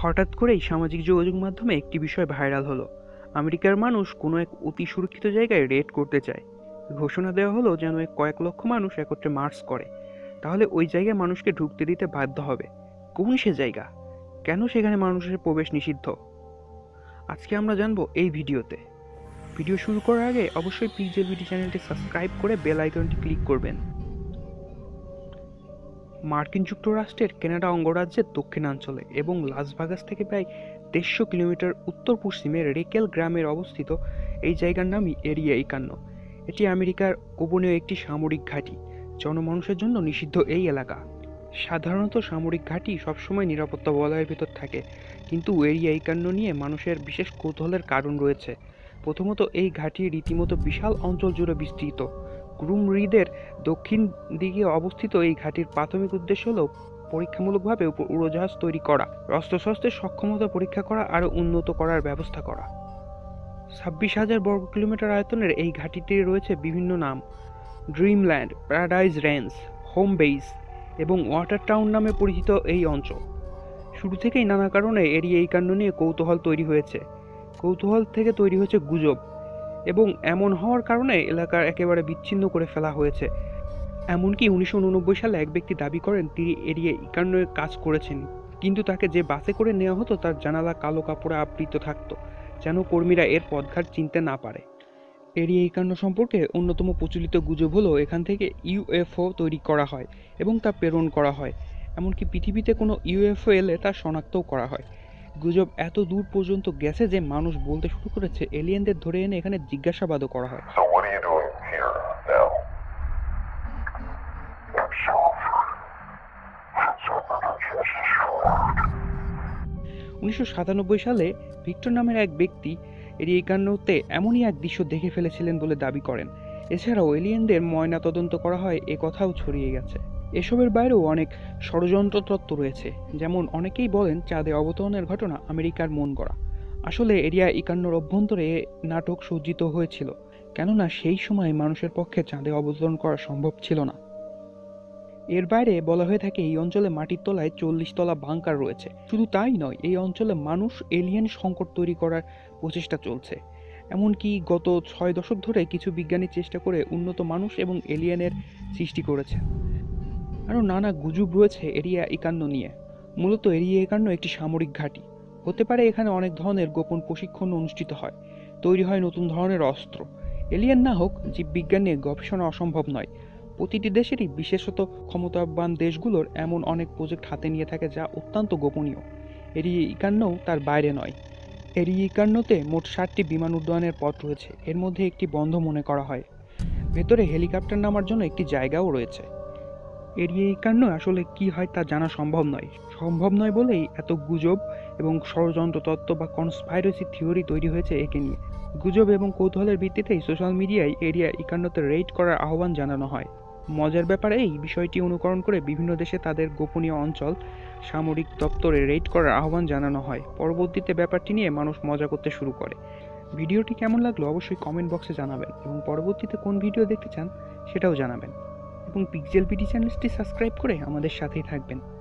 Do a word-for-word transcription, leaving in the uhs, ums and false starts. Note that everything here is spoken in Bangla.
হঠাৎ করেই সামাজিক যোগাযোগ মাধ্যমে একটি বিষয় ভাইরাল হলো। আমেরিকার মানুষ কোনো এক অতি সুরক্ষিত জায়গায় রেড করতে চায়। ঘোষণা দেওয়া হলো যেন এক কয়েক লক্ষ মানুষ একত্রে মার্চ করে, তাহলে ওই জায়গায় মানুষকে ঢুকতে দিতে বাধ্য হবে। কোন সে জায়গা, কেন সেখানে মানুষের প্রবেশ নিষিদ্ধ, আজকে আমরা জানবো এই ভিডিওতে। ভিডিও শুরু করার আগে অবশ্যই পিক্সেল বিডি চ্যানেলটি সাবস্ক্রাইব করে বেল আইকনটি ক্লিক করবেন। মার্কিন যুক্তরাষ্ট্রের কানাডা অঙ্গরাজ্যের দক্ষিণাঞ্চলে এবং লাস ভেগাস থেকে প্রায় দেড়শো কিলোমিটার উত্তর পশ্চিমে রেকেল গ্রামের অবস্থিত এই জায়গার নামই এরিয়া একান্ন। এটি আমেরিকার গোপনীয় একটি সামরিক ঘাঁটি। জনমানুষের জন্য নিষিদ্ধ এই এলাকা। সাধারণত সামরিক ঘাঁটি সবসময় নিরাপত্তা বলয়ের ভেতর থাকে, কিন্তু এরিয়া একান্ন নিয়ে মানুষের বিশেষ কৌতূহলের কারণ রয়েছে। প্রথমত, এই ঘাঁটি রীতিমতো বিশাল অঞ্চল জুড়ে বিস্তৃত। গ্রুম হ্রদের দক্ষিণ দিকে অবস্থিত এই ঘাঁটির প্রাথমিক উদ্দেশ্য হল পরীক্ষামূলকভাবে উড়োজাহাজ তৈরি করা, অস্ত্রশস্ত্রের সক্ষমতা পরীক্ষা করা, আরও উন্নত করার ব্যবস্থা করা। ছাব্বিশ হাজার বর্গ কিলোমিটার আয়তনের এই ঘাঁটিতে রয়েছে বিভিন্ন নাম: Dreamland, paradise range, home base এবং ওয়াটার টাউন নামে পরিচিত এই অঞ্চল। শুরু থেকেই নানা কারণে এরিয়া একান্ন নিয়ে কৌতূহল তৈরি হয়েছে। কৌতূহল থেকে তৈরি হয়েছে গুজব, এবং এমন হওয়ার কারণে এলাকা একেবারে বিচ্ছিন্ন করে ফেলা হয়েছে। এমনকি উনিশশো উননব্বই সালে এক ব্যক্তি দাবি করেন তিনি এরিয়া একান্নের কাজ করেছেন, কিন্তু তাকে যে বাসে করে নেওয়া হতো তার জানালা কালো কাপড়ে আবৃত থাকত, যেন কর্মীরা এর পথঘাট চিনতে না পারে। এরিয়া একান্ন সম্পর্কে অন্যতম প্রচলিত গুজব হলো এখান থেকে ইউএফও তৈরি করা হয় এবং তা প্রেরণ করা হয়। এমনকি পৃথিবীতে কোনো ইউএফও এলে তা শনাক্তও করা হয়। গুজব এত দূর পর্যন্ত গেছে যে মানুষ বলতে শুরু করেছে এলিয়েনদের ধরে এনে এখানে জিজ্ঞাসাবাদও করা হয়। উনিশশো সাতানব্বই সালে ভিক্টর নামের এক ব্যক্তি এরিয়া একান্নতে এমনই এক দৃশ্য দেখে ফেলেছিলেন বলে দাবি করেন। এছাড়াও এলিয়েনদের ময়না তদন্ত করা হয় এ কথাও ছড়িয়ে গেছে। এসবের বাইরেও অনেক ষড়যন্ত্র তত্ত্ব রয়েছে, যেমন অনেকেই বলেন চাঁদে অবতরণের ঘটনা আমেরিকার মন গড়া। আসলে এরিয়া একান্নর অভ্যন্তরে নাটক সজ্জিত হয়েছিল, কেননা সেই সময় মানুষের পক্ষে চাঁদে অবতরণ করা সম্ভব ছিল না। এর বাইরে বলা হয়ে থাকে এই অঞ্চলে মাটির তলায় চল্লিশ তলা বাংকার রয়েছে। শুধু তাই নয়, এই অঞ্চলে মানুষ এলিয়েন সংকট তৈরি করার প্রচেষ্টা চলছে। এমনকি গত ছয় দশক ধরে কিছু বিজ্ঞানী চেষ্টা করে উন্নত মানুষ এবং এলিয়েনের সৃষ্টি করেছে। আরও নানা গুজব রয়েছে এরিয়া একান্ন নিয়ে। মূলত এরিয়া একান্ন একটি সামরিক ঘাঁটি হতে পারে। এখানে অনেক ধরনের গোপন প্রশিক্ষণ অনুষ্ঠিত হয়, তৈরি হয় নতুন ধরনের অস্ত্র। এলিয়েন না হোক, জীববিজ্ঞান নিয়ে গবেষণা অসম্ভব নয়। প্রতিটি দেশেরই, বিশেষত ক্ষমতাবান দেশগুলোর, এমন অনেক প্রজেক্ট হাতে নিয়ে থাকে যা অত্যন্ত গোপনীয়। এরিয়া একান্নও তার বাইরে নয়। এরিয়া একান্নতে মোট ষাটটি বিমান উড্ডয়নের পথ রয়েছে, এর মধ্যে একটি বন্ধ মনে করা হয়। ভেতরে হেলিকপ্টার নামার জন্য একটি জায়গাও রয়েছে। এরিয়া একান্ন আসলে কি হয় তা জানা সম্ভব নয়। সম্ভব নয় বলেই এত গুজব এবং ষড়যন্ত্র তত্ত্ব বা কনস্পাইরেসি থিওরি তৈরি হয়েছে একে নিয়ে। গুজব এবং কৌতূহলের ভিত্তিতেই সোশ্যাল মিডিয়ায় এরিয়া একান্নতে রেড করার আহ্বান জানানো হয়। মজার ব্যাপার, এই বিষয়টি অনুকরণ করে বিভিন্ন দেশে তাদের গোপনীয় অঞ্চল সামরিক দপ্তরে রেড করার আহ্বান জানানো হয়। পরবর্তীতে ব্যাপারটি নিয়ে মানুষ মজা করতে শুরু করে। ভিডিওটি কেমন লাগলো অবশ্যই কমেন্ট বক্সে জানাবেন, এবং পরবর্তীতে কোন ভিডিও দেখতে চান সেটাও জানাবেন, এবং পিক্সেল বিডি চ্যানেলটি সাবস্ক্রাইব করে আমাদের সাথেই থাকবেন।